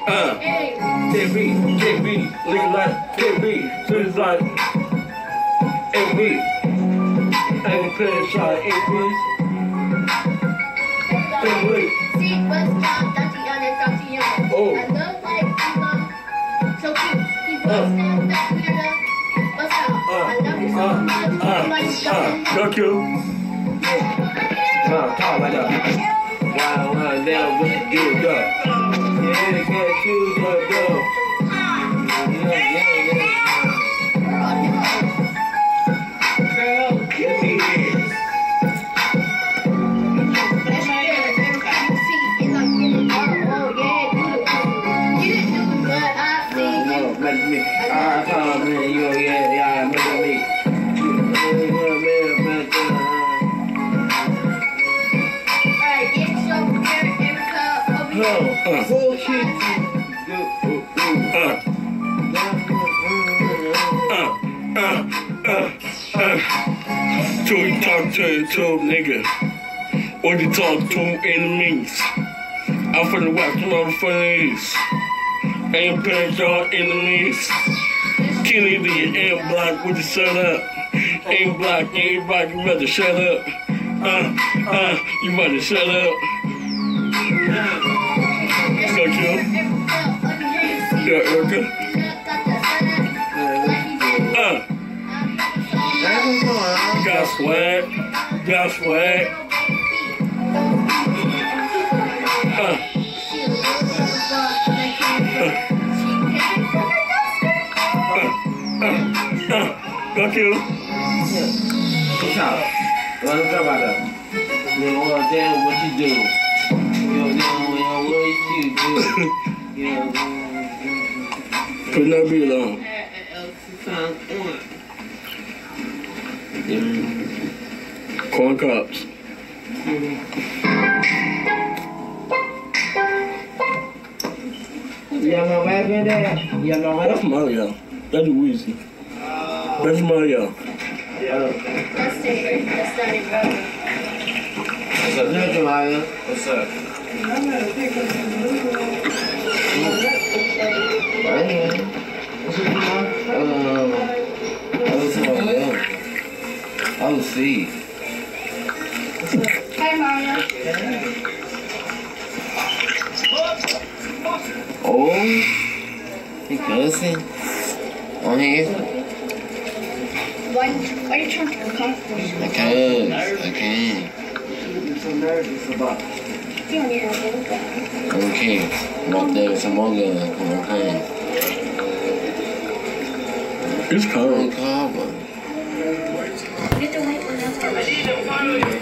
KB, nigga like KB, so it's like AB. Ain't playing shot, AB. See, what's called Tatiana. Oh. I love like so cute. He was called Tatiana. What's up? I love you so much. Thank you. Talk like that. Wow, now what you do, go. Yeah, they can't choose what go. Girl, give me this. So you talk to a nigga, or you talk to enemies. I'm finna watch them motherfuckers. Ain't paying y'all enemies. Kennedy and Block, would you shut up? Ain't Block, everybody, you better shut up. You better shut up. Thank you. Yeah, Erica. Got swag. Got swag. Thank you. What's up? What's up about that? You don't understand what you do. You know what you do. Put that beat on. Corn cups. Y'all know what in there? Y'all know what? That's Mario. That's Weezy. That's Mario. That's not it, brother. What's up, Mario? What's up? Oh, see. Hey, Mario. Oh, he cussing on here. Why are you trying to come? Because I can't. I'm so nervous about it. You don't need to do that. Okay, but there's some more guns. Okay. It's cold. Cover. Get the white one out.